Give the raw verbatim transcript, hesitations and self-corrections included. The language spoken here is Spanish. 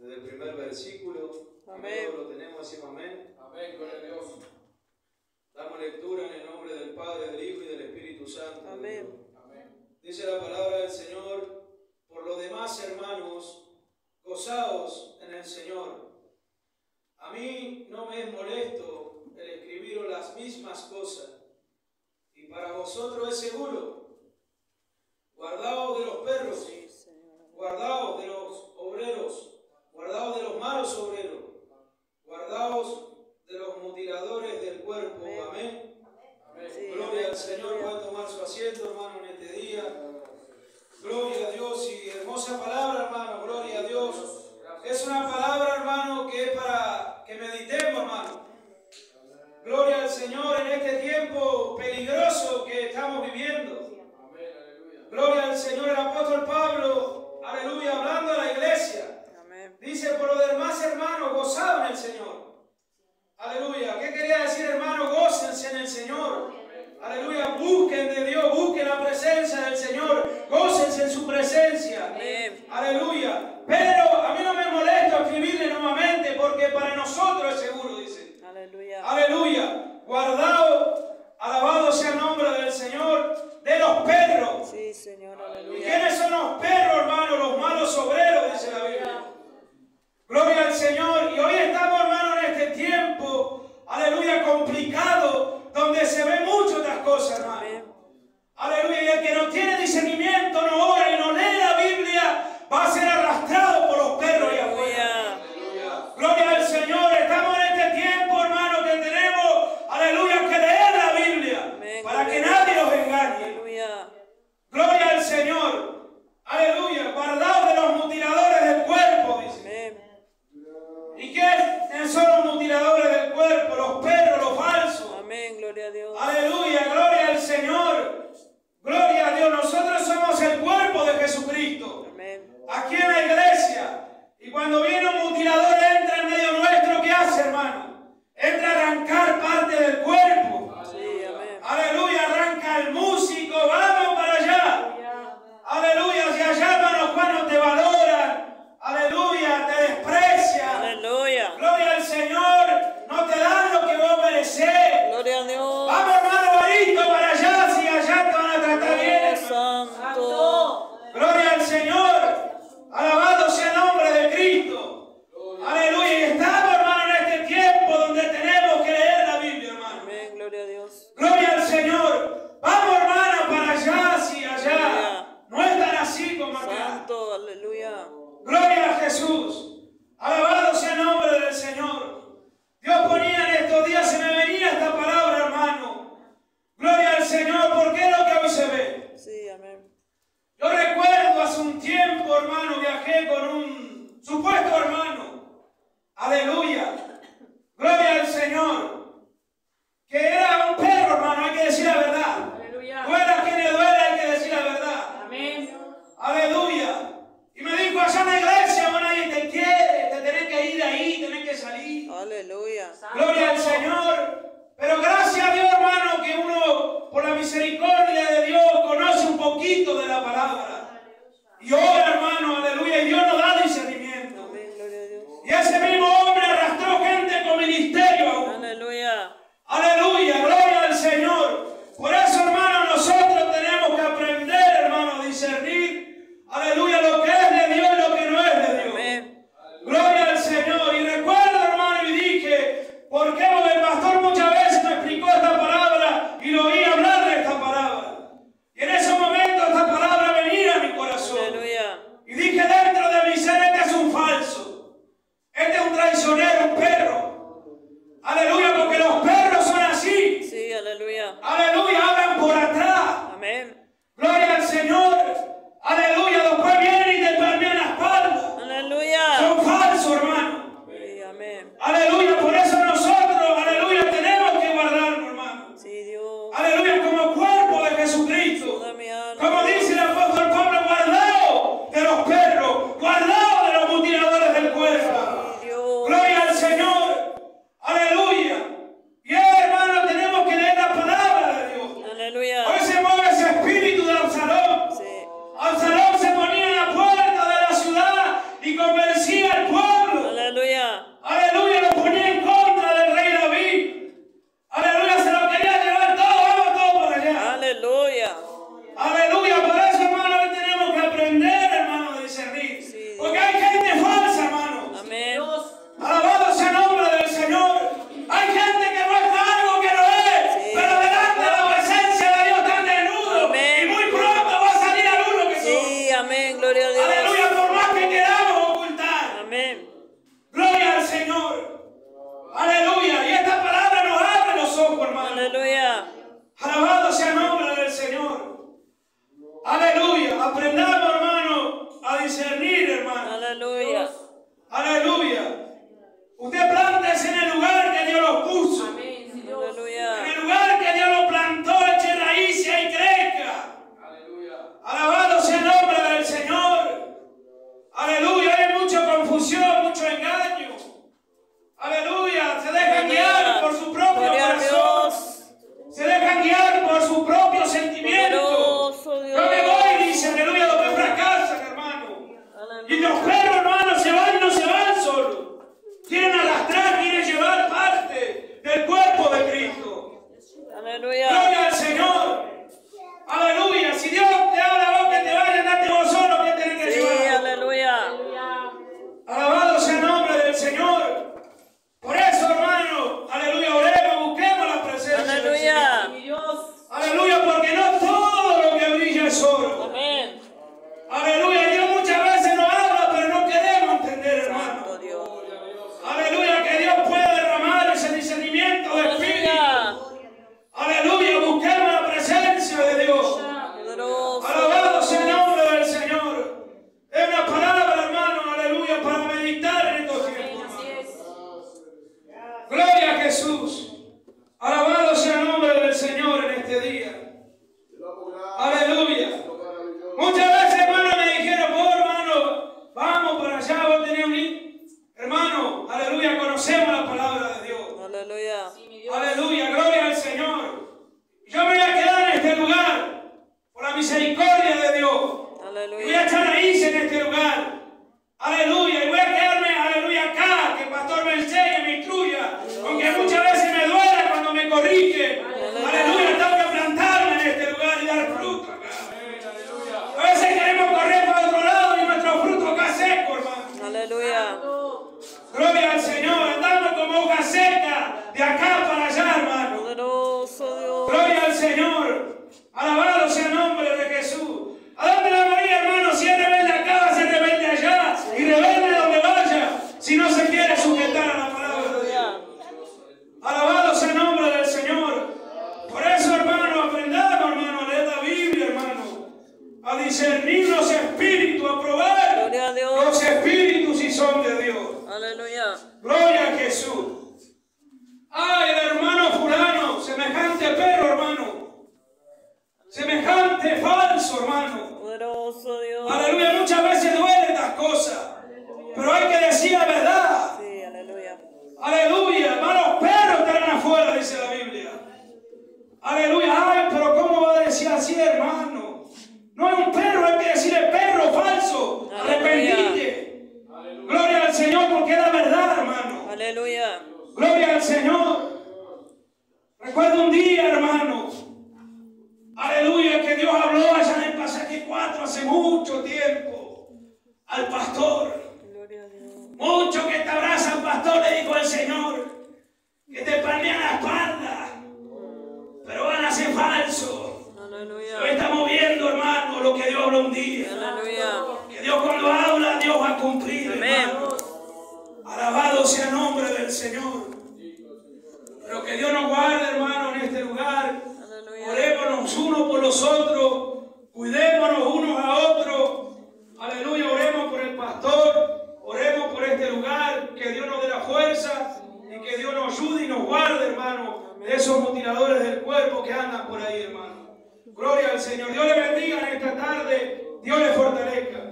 desde el primer versículo. Amén. Lo tenemos, decimos amén. Amén, gloria a Dios. Damos lectura en el nombre del Padre, del Hijo y del Espíritu Santo. Amén. Amén. Dice la palabra del Señor: por lo demás, hermanos, gozaos en el Señor. A mí no me es molesto el escribiros las mismas cosas, y para vosotros es seguro. Guardaos de los perros, guardaos de los obreros, guardaos de los malos obreros, guardaos de los mutiladores del cuerpo. Amén. Amén. Sí. Gloria al Señor. Pueden tomar su asiento, hermano, en este día. Gloria a Dios y hermosa palabra, hermano. Gloria a Dios. Es una palabra, hermano, que es para que meditemos, hermano. Gloria al Señor en este tiempo peligroso que estamos viviendo. Amén, aleluya. Gloria al Señor. El apóstol Pablo, aleluya, hablando a la iglesia, Amén. dice: por lo demás, hermanos, gozaos en el Señor. Aleluya. ¿Qué quería decir, hermano? Gócense en el Señor. Aleluya. Busquen de Dios, busquen la presencia del Señor. Gócense en su presencia. Amén. Aleluya. Pero a mí no me molesta escribirle nuevamente, porque para nosotros es seguro, dice. Aleluya. Aleluya. Guardado, alabado sea el nombre del Señor, de los perros. Sí, Señor, ¿Y aleluya. quiénes son los perros, hermano? Los malos obreros, dice la Biblia. Gloria al Señor. Y hoy estamos, hermano, en este tiempo, aleluya, complicado, donde se ven muchas otras cosas, hermano. Amén. Aleluya. Y el que no tiene discernimiento, no ora y no lee la Biblia, va a ser arrastrado por los perros allá afuera. Aleluya. Gloria al Señor. Estamos en este tiempo, hermano, que tenemos, aleluya, que leer la Biblia. Amén. Para que nadie los engañe. Aleluya. Gloria al Señor. Aleluya. Guardaos de los mutiladores del cuerpo, dice. Amén. ¿Y qué son los mutiladores del cuerpo? Los perros, los falsos. Amén, gloria a Dios. Aleluya, gloria al Señor. Gloria a Dios. Nosotros somos el cuerpo de Jesucristo. Amén. Aquí en la iglesia. Y cuando viene un mutilador, entra en medio nuestro, ¿qué hace, hermano? Entra a arrancar parte del cuerpo. Sí, amén. Aleluya, arranca el músico. Vamos para allá. Aleluya, si allá, hermanos, cuando te valoran. Aleluya, te desprecian. Aleluya. Gloria al Señor, no te dan lo que vos mereces. Gloria a Dios. Vamos, hermano Barito, para allá, si allá te van a tratar bien. Santo. Gloria al Señor, alabado sea el nombre de Cristo. Aleluya, y estamos, hermano, en este tiempo donde tenemos que leer la Biblia, hermano. Amén, gloria a Dios. Gloria al Señor. Vamos, hermano, para allá, si allá. No es tan así como acá. Santo, aleluya. Gloria a Jesús. Alabado sea el nombre del Señor. Dios ponía en estos días, se me venía esta palabra, hermano. Gloria al Señor, porque es lo que hoy se ve. Sí, amén. Yo recuerdo hace un tiempo, hermano, viajé con un supuesto hermano. Aleluya. Gloria al Señor. Que era un perro, hermano, hay que decir la verdad. Aleluya. Duela quien le duela, hay que decir la verdad. Amén. Aleluya. Y me dijo, allá en la iglesia, bueno, nadie te quiere, te tenés que ir de ahí, tenés que salir. Aleluya. Gloria al Señor. Pero gracias a Dios, hermano, que uno, por la misericordia de Dios, conoce un poquito de la palabra. Y ora, hermano, aleluya, y Dios nos da discernimiento. Amén, gloria a Dios. Y ese mismo hombre arrastró gente con ministerio aún. Aleluya. Aleluya, gloria al Señor. Por eso, hermano, nosotros tenemos que aprender, hermano, a discernir, aleluya, lo que es de Dios y lo que no es de Dios. Amén. Gloria al Señor. Y recuerdo, hermano, y dije, ¿por qué vos hermano. Aleluya. Aleluya. Usted plántese en el lugar que Dios lo puso. Aleluya. En el lugar que Dios lo plantó, eche raíces y crezca. Alabado sea el nombre del Señor. Aleluya. Hay mucha confusión, mucho engaño. Aleluya. Se dejan guiar por su propio Gloria a corazón. Dios. Se dejan guiar por su propio sentimiento. Poderoso Dios. Yo me voy, dice, aleluya, los que fracasan, hermano. Y los perros, hermano, se van y no se van solos. Quieren arrastrar, quieren llevar parte del cuerpo de Cristo. Aleluya. Gloria al Señor. Aleluya. Si Dios te habla a vos que te vayas, andate vos solo que tenés que Sí, llevar. aleluya. Alabado sea el nombre del Señor. Por eso, hermano, aleluya, oremos, busquemos la presencia del Aleluya. Señor. Aleluya, porque no todo lo que brilla es oro. Amén. Aleluya, Dios muchas veces nos habla, pero no queremos entender, hermano. Santo Dios. Aleluya, que Dios pueda derramar ese discernimiento de espíritu. Aleluya. Aleluya, busquemos la presencia de Dios. Poderoso. Alabado sea el nombre del Señor. Es una palabra, hermano, aleluya, para meditar en estos tiempos. Gloria a Jesús. Alabado sea el nombre del Señor en este día. Aleluya. Muchas veces, hermano, me dijeron, vos, hermano, vamos para allá, vos tenés un hijo. Hermano, aleluya, conocemos la palabra de Dios. Aleluya. Aleluya, gloria al Señor. Yo me voy a quedar en este lugar por la misericordia de Dios. Y voy a Aleluya. echar raíces en este lugar. Aleluya, y voy a quedarme, aleluya, acá, que el pastor me enseñe, me instruya. Aunque muchas veces me duela cuando me corrige. Aleluya, tengo que plantarme en este lugar y dar fruto acá. A veces queremos correr para otro lado y nuestro fruto acá seco, hermano. Aleluya. Gloria al Señor, andamos como hoja seca de acá para allá, hermano. Poderoso Dios. Gloria al Señor. Alabado sea el nombre de Jesús. ¿A dónde va a ir, hermano? Si es rebelde acá, va a ser rebelde allá. Y rebelde donde vaya, si no se quiere sujetar a la palabra de Dios. Alabado sea el nombre del Señor. Por eso, hermano, aprendamos, hermano, a leer la Biblia, hermano. A discernir los espíritus, a probar Gloria a Dios. los espíritus si son de Dios. Aleluya. Gloria a Jesús. Ay, el hermano fulano, semejante perro, hermano. Semejante falso, hermano. Poderoso Dios. Aleluya, muchas veces duelen estas cosas. Pero hay que decir la verdad. Sí, aleluya. Aleluya, hermanos, perros estarán afuera, dice la Biblia. Aleluya, ay, pero ¿cómo va a decir así, hermano? No es un perro, hay que decirle perro falso. Arrepentite. Gloria al Señor, porque es la verdad, hermano. Aleluya. Gloria al Señor. Recuerdo un día, hermano. Aleluya, que Dios habló allá en el pasaje cuatro hace mucho tiempo al pastor. Gloria a Dios. Mucho que te abrazan, pastor, le dijo el Señor, que te palmean la espalda, pero van a ser falsos. Aleluya. Hoy estamos viendo, hermano, lo que Dios habló un día. Aleluya. Que Dios cuando habla, Dios va a cumplir, Amén. hermano. Alabado sea el nombre del Señor. Pero que Dios nos guarde, hermano, en este lugar. Aleluya. Orémonos unos por los otros, cuidémonos unos a otros. Aleluya, oremos por el pastor, oremos por este lugar, que Dios nos dé la fuerza y que Dios nos ayude y nos guarde, hermano, de esos mutiladores del cuerpo que andan por ahí, hermano. Gloria al Señor. Dios le bendiga en esta tarde, Dios le fortalezca.